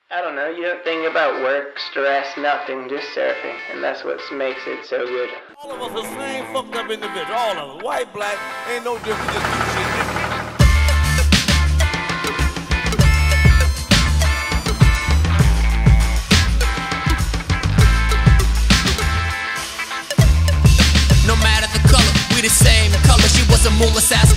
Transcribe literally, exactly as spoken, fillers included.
I don't know, you don't think about work, stress, nothing, just surfing, and that's what makes it so good. All of us are same fucked up individuals, all of us, white, black, ain't no difference, just do shit different. No matter the color, we the same color. She was a moon assassin.